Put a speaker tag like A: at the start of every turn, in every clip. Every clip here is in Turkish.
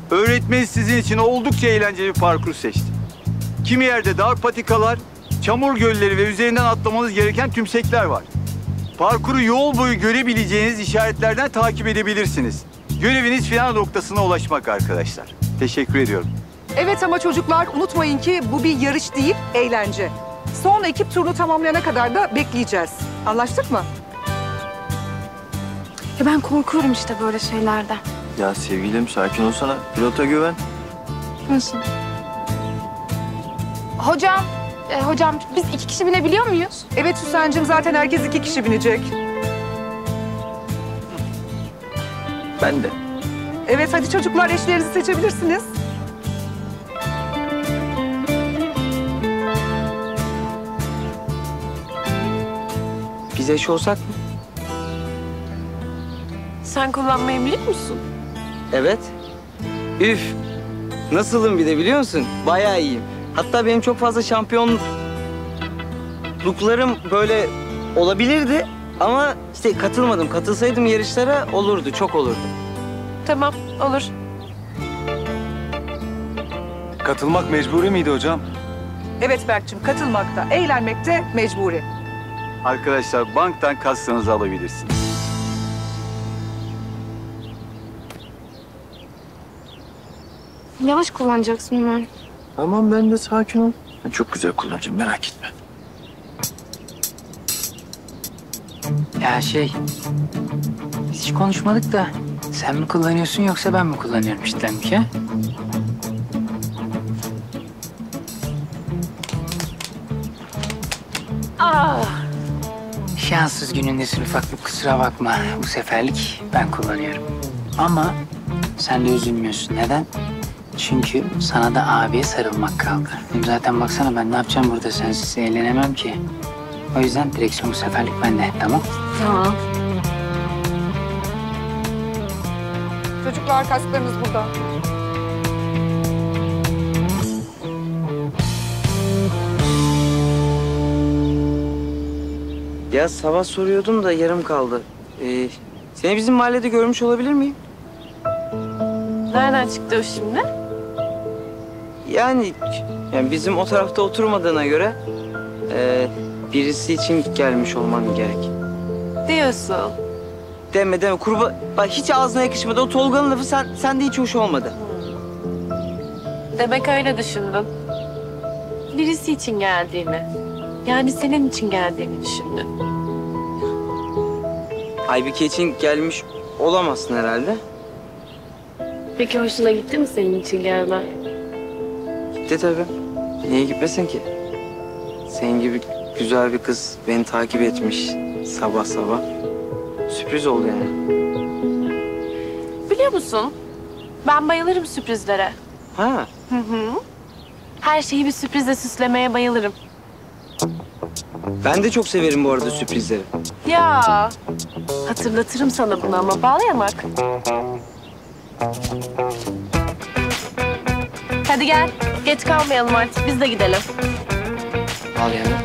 A: Öğretmeniz sizin için oldukça eğlenceli bir parkur seçti. Kimi yerde dar patikalar, çamur gölleri ve üzerinden atlamanız gereken tümsekler var. Parkuru yol boyu görebileceğiniz işaretlerden takip edebilirsiniz. Göreviniz final noktasına ulaşmak arkadaşlar. Teşekkür ediyorum.
B: Evet ama çocuklar unutmayın ki bu bir yarış değil, eğlence. Son ekip turunu tamamlayana kadar da bekleyeceğiz. Anlaştık mı?
C: Ya ben korkuyorum işte böyle şeylerden.
D: Ya sevgilim sakin olsana. Pilota güven.
C: Nasıl? Hocam biz 2 kişi binebiliyor muyuz?
B: Evet Süsen'cim, zaten herkes 2 kişi binecek.
D: Ben de.
B: Evet hadi çocuklar, eşlerinizi seçebilirsiniz.
D: Biz eş olsak mı?
C: Sen kullanmayı biliyor musun?
E: Evet. Üf. Nasılım bir de biliyor musun? Bayağı iyiyim. Hatta benim çok fazla şampiyonluklarım böyle olabilirdi ama işte katılmadım. Katılsaydım yarışlara olurdu, çok olurdu.
C: Tamam, olur.
F: Katılmak mecburi miydi hocam?
B: Evet Berk'cim, katılmakta, eğlenmekte mecburi.
A: Arkadaşlar banktan kassanızı alabilirsiniz.
C: Yavaş kullanacaksın Ömer.
D: Tamam ben de sakin ol. Ben çok güzel kullanacağım merak etme.
G: Ya biz hiç konuşmadık da sen mi kullanıyorsun yoksa ben mi kullanıyorum işte ki? Şanssız günündesin ufaklık, kusura bakma. Bu seferlik ben kullanıyorum. Ama sen de üzülmüyorsun. Neden? Çünkü sana da abiye sarılmak kaldı. Hem zaten baksana ben ne yapacağım burada, sensiz eğlenemem ki. O yüzden direksiyon bu seferlik bende, tamam?
C: Tamam.
B: Çocuklar, kasklarınız burada.
E: Ya sabah soruyordum da yarım kaldı. Seni bizim mahallede görmüş olabilir miyim?
C: Nereden çıktı o şimdi?
E: Yani bizim o tarafta oturmadığına göre birisi için gelmiş olman gerek.
C: Diyorsun.
E: Deme. Bak hiç ağzına yakışmadı. O Tolga'nın lafı sende hiç hoş olmadı.
C: Demek öyle düşündün. Birisi için geldiğini. Yani senin için geldiğini düşündün.
E: Aybike için gelmiş olamazsın herhalde.
C: Peki hoşuna gitti mi senin için gelmen?
E: Gitti tabii. Niye gitmesin ki? Senin gibi güzel bir kız beni takip etmiş sabah sabah. Sürpriz oldu yani.
C: Biliyor musun? Ben bayılırım sürprizlere.
E: Ha?
C: Hı. Her şeyi bir sürprizle süslemeye bayılırım.
E: Ben de çok severim bu arada sürprizleri.
C: Ya hatırlatırım sana bunu ama bağlayamak. Hadi gel. Geç kalmayalım artık. Biz de gidelim.
E: Al yani.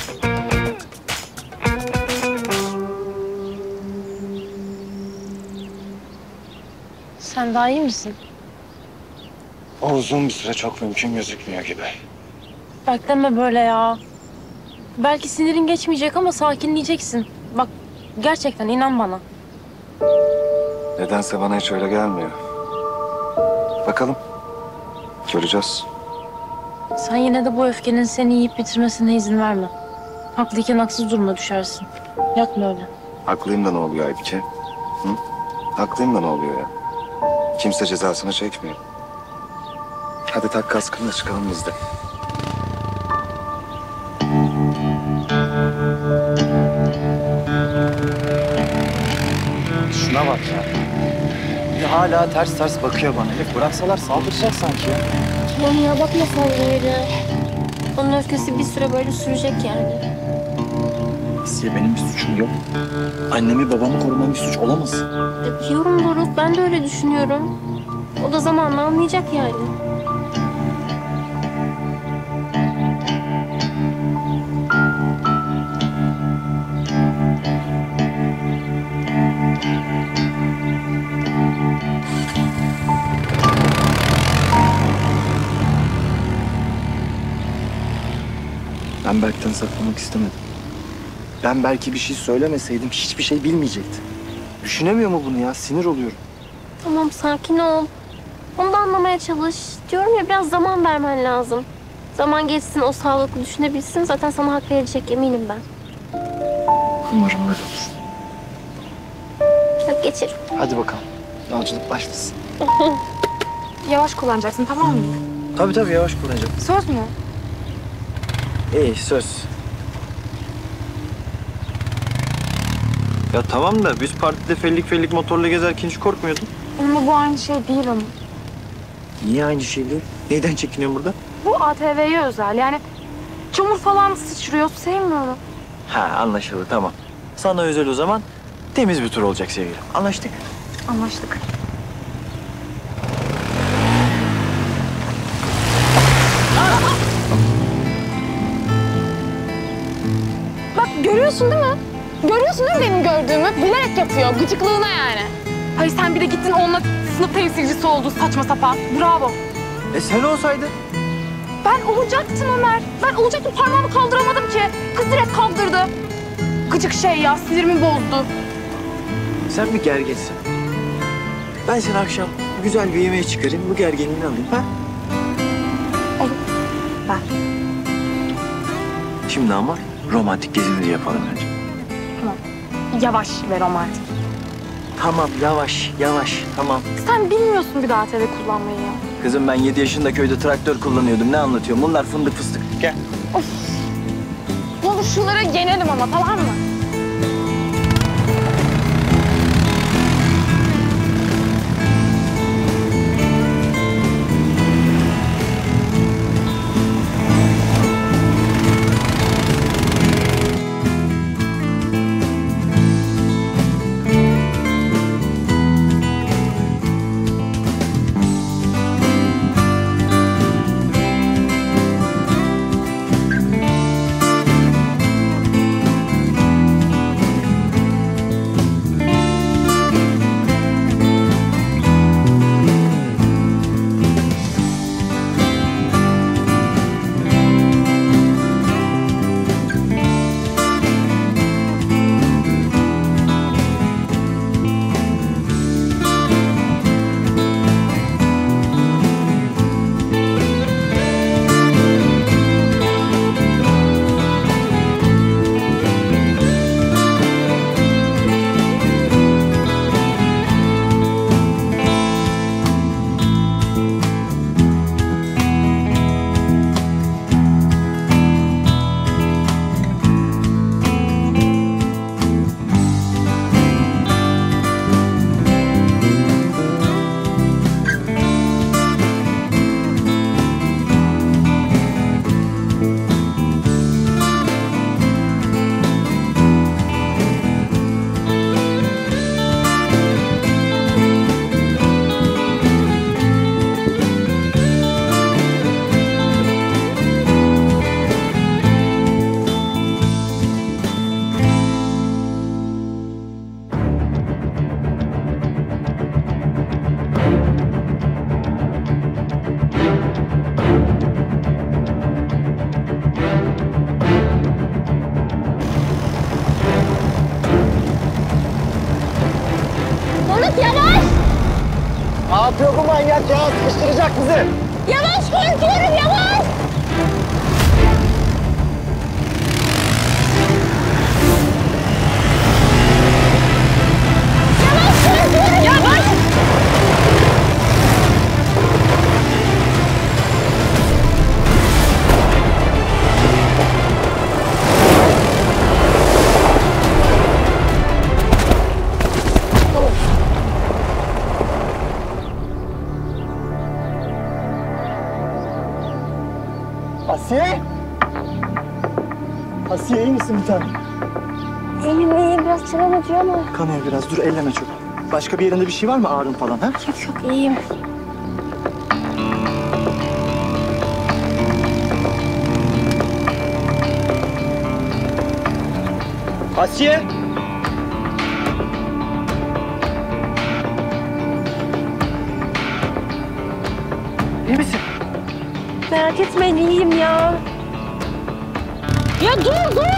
C: Sen daha iyi misin?
F: O uzun bir süre çok mümkün gözükmüyor gibi.
C: Bak deme böyle ya. Belki sinirin geçmeyecek ama sakinleyeceksin. Bak gerçekten inan bana.
F: Nedense bana hiç öyle gelmiyor. Bakalım. Göreceğiz.
C: Sen yine de bu öfkenin seni yiyip bitirmesine izin verme. Haklıyken haksız duruma düşersin. Yapma öyle.
F: Haklıyım da ne oluyor Aybike? Hı? Haklıyım da ne oluyor ya? Kimse cezasını çekmiyor. Hadi tak kaskını da çıkalım biz de. Şuna bak ya. Bir de hala ters ters bakıyor bana. Elif bıraksalar saldıracak sanki ya.
H: Tamam ya, bakma sen böyle. Onun öfkesi bir süre böyle sürecek yani.
F: Asiye benim bir suçum yok. Annemi babamı korumam bir suç olamaz.
H: Biliyorum Doruk, ben de öyle düşünüyorum. O da zamanla anlayacak yani.
D: Ben Berk'ten saklamak istemedim. Ben belki bir şey söylemeseydim hiçbir şey bilmeyecekti. Düşünemiyor mu bunu ya? Sinir oluyorum.
H: Tamam sakin ol. Onu da anlamaya çalış. Diyorum ya biraz zaman vermen lazım. Zaman geçsin o sağlıklı düşünebilsin. Zaten sana hak verecek eminim ben.
D: Umarım öyle olur.
H: Hadi geçir.
D: Hadi bakalım. Yolculuk başlasın.
I: Yavaş kullanacaksın, tamam mı?
D: Tabii yavaş kullanacağım.
I: Söz mü?
D: İyi söz. Ya tamam da biz partide fellik motorla gezerken hiç korkmuyordun.
I: Ama bu aynı şey değil ama.
D: Niye aynı şey değil? Neyden çekiniyorsun burada?
I: Bu ATV'ye özel. Yani çamur falan sıçrıyor, sevmiyorum.
D: Ha anlaşıldı tamam. Sana özel o zaman temiz bir tur olacak sevgilim. Anlaştık.
I: Anlaştık. Bak görüyorsun değil mi? Görüyorsun değil mi benim gördüğümü? Bilerek yapıyor, gıcıklığına yani. Hayır sen bir de gittin onunla sınıf temsilcisi oldun saçma sapan. Bravo.
D: Sen olsaydın.
I: Ben olacaktım Ömer. Ben olacaktım, parmağımı kaldıramadım ki. Kız direkt kaldırdı. Gıcık şey ya, sinirimi bozdu.
D: Sen bir gerginsin. Ben seni akşam güzel bir yemeğe çıkarayım, bu gerginliğini alayım ha?
I: Olur. Ver.
D: Şimdi ama romantik gezimizi yapalım önce.
I: Yavaş ve romantik.
D: Tamam yavaş tamam.
I: Sen bilmiyorsun bir daha ATV kullanmayı ya.
D: Kızım ben 7 yaşında köyde traktör kullanıyordum. Ne anlatıyorum? Bunlar fındık fıstık. Gel.
I: Olur şunları yenelim ama tamam mı?
D: Ne yapıyor bu manyak ya? Sıkıştıracak bizi.
I: Yavaş korkuyorum, yavaş! Yavaş korkuyorum, yavaş!
D: Asiye? Asiye iyi misin bir tane?
H: İyiyim biraz çenem acıyor ama.
D: Kanıyor biraz dur elleme çok. Başka bir yerinde bir şey var mı ağrın falan ha?
H: Yok iyiyim.
D: Asiye? İyi misin?
H: Merak etmeyin iyiyim ya.
I: Ya dur dur.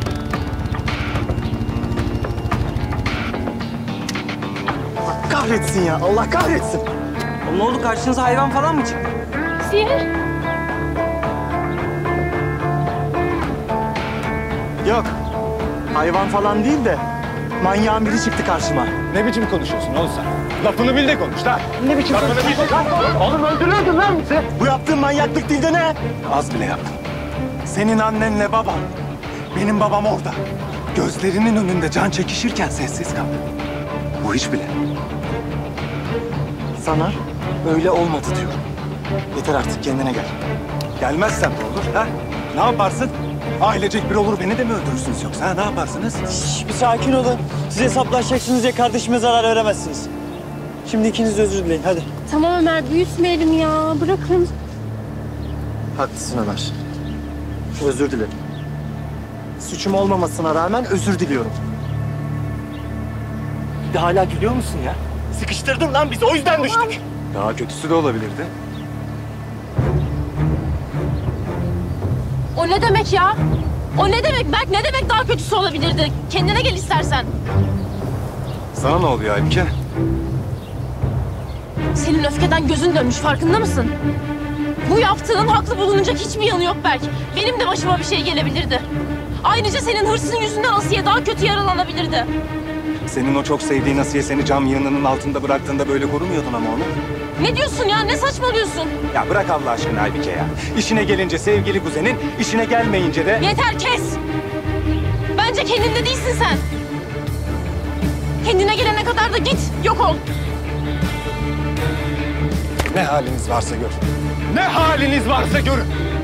D: Kahretsin ya, Allah kahretsin.
E: Ne oldu, karşınıza hayvan falan mı çıktı?
I: Sihir.
D: Yok, hayvan falan değil de manyağın biri çıktı karşıma.
J: Ne biçim konuşuyorsun oğlum sen? Lafını bil de konuş lan.
D: Ne biçim konuşuyorsun? Oğlum öldürüyordun lan bizi. Bu yaptığın manyaklık değil de ne?
J: Az bile yaptın. Senin annenle baban, benim babam orada. Gözlerinin önünde can çekişirken sessiz kaldı. Bu hiç bile.
D: Sana öyle olmadı diyorum. Yeter artık, kendine gel.
J: Gelmezsem ne olur ha? Ne yaparsın? Ailecek bir olur beni de mi öldürürsünüz yoksa ha? Ne yaparsınız?
K: Bir sakin olun. Siz hesaplaşacaksınız diye kardeşime zarar veremezsiniz. Şimdi ikiniz de özür dileyin, hadi.
H: Tamam Ömer, büyütmeyelim ya. Bırakın.
D: Haklısın Ömer. Özür dilerim. Suçum olmamasına rağmen özür diliyorum. Bir de hala gülüyor musun ya? Sıkıştırdın lan bizi, o yüzden düştük.
J: Daha kötüsü de olabilirdi.
C: O ne demek ya? O ne demek Berk? Ne demek daha kötüsü olabilirdi? Kendine gel istersen.
J: Sana ne oluyor Aybike?
C: Senin öfkeden gözün dönmüş, farkında mısın? Bu yaptığın haklı bulunacak hiçbir yanı yok Berk. Benim de başıma bir şey gelebilirdi. Ayrıca senin hırsın yüzünden Asiye daha kötü yaralanabilirdi.
J: Senin o çok sevdiğin Asiye seni cam yığınının altında bıraktığında böyle korumuyordun ama onu.
C: Ne diyorsun ya? Ne saçmalıyorsun?
J: Ya bırak Allah aşkına Aybike ya. İşine gelince sevgili kuzenin, işine gelmeyince de...
C: Yeter, kes! Bence kendinde değilsin sen. Kendine gelene kadar da git, yok ol.
J: Ne haliniz varsa görün. Ne haliniz varsa görün.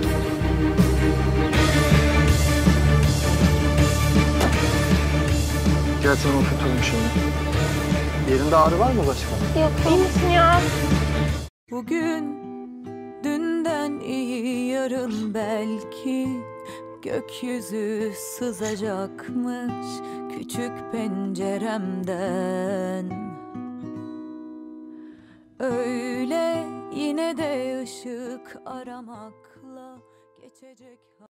D: Gel sana oturtalım şöyle. Yerinde ağrı var mı başka?
H: Yok.
C: İyi misin ya?
L: Bugün dünden iyi, yarın belki gökyüzü sızacakmış küçük penceremden. Öyle yine de ışık aramakla geçecek.